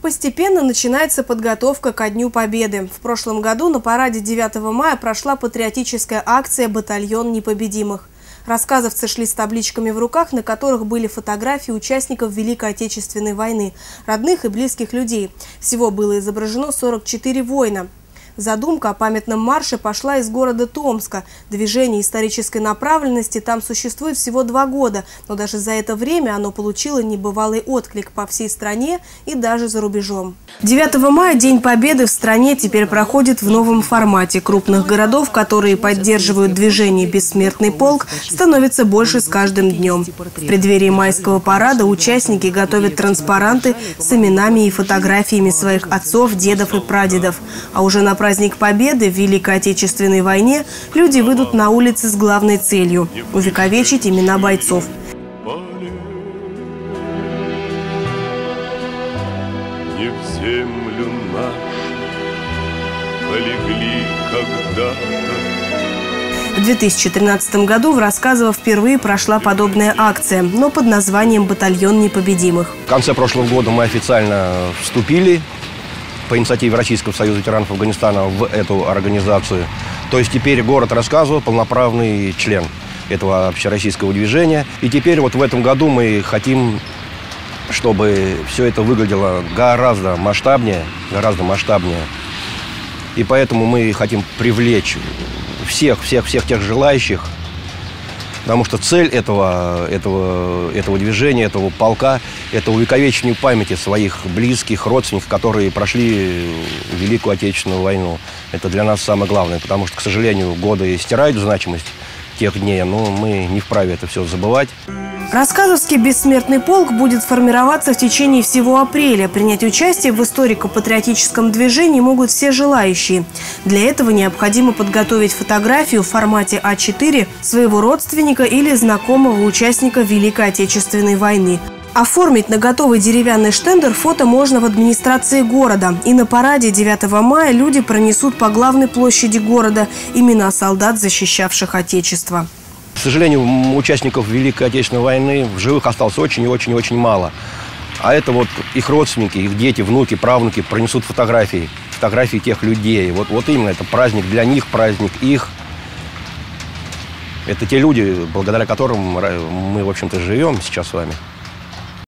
Постепенно начинается подготовка ко Дню Победы. В прошлом году на параде 9 мая прошла патриотическая акция «Батальон непобедимых». Рассказовцы шли с табличками в руках, на которых были фотографии участников Великой Отечественной войны, родных и близких людей. Всего было изображено 44 воина. Задумка о памятном марше пошла из города Томска. Движение исторической направленности там существует всего 2 года, но даже за это время оно получило небывалый отклик по всей стране и даже за рубежом. 9 мая День Победы в стране теперь проходит в новом формате. Крупных городов, которые поддерживают движение «Бессмертный полк», становится больше с каждым днем. В преддверии майского парада участники готовят транспаранты с именами и фотографиями своих отцов, дедов и прадедов. А уже на праздник Победы в Великой Отечественной войне люди выйдут на улицы с главной целью – увековечить имена бойцов. Не в землю нашу полегли когда-то. В 2013 году в Рассказово впервые прошла подобная акция, но под названием «Батальон непобедимых». В конце прошлого года мы официально вступили по инициативе Российского союза ветеранов Афганистана в эту организацию. То есть теперь город Рассказово полноправный член этого общероссийского движения. И теперь вот в этом году мы хотим, чтобы все это выглядело гораздо масштабнее. И поэтому мы хотим привлечь всех тех желающих, потому что цель этого движения, этого полка – это увековечение памяти своих близких, родственников, которые прошли Великую Отечественную войну. Это для нас самое главное, потому что, к сожалению, годы стирают значимость тех дней, но мы не вправе это все забывать. Рассказовский бессмертный полк будет формироваться в течение всего апреля. Принять участие в историко-патриотическом движении могут все желающие. Для этого необходимо подготовить фотографию в формате А4 своего родственника или знакомого участника Великой Отечественной войны. Оформить на готовый деревянный штендер фото можно в администрации города. И на параде 9 мая люди пронесут по главной площади города имена солдат, защищавших Отечество. К сожалению, участников Великой Отечественной войны в живых осталось очень и очень мало. А это вот их родственники, их дети, внуки, правнуки пронесут фотографии тех людей. Вот именно это праздник для них, праздник их. Это те люди, благодаря которым мы, в общем-то, живем сейчас с вами.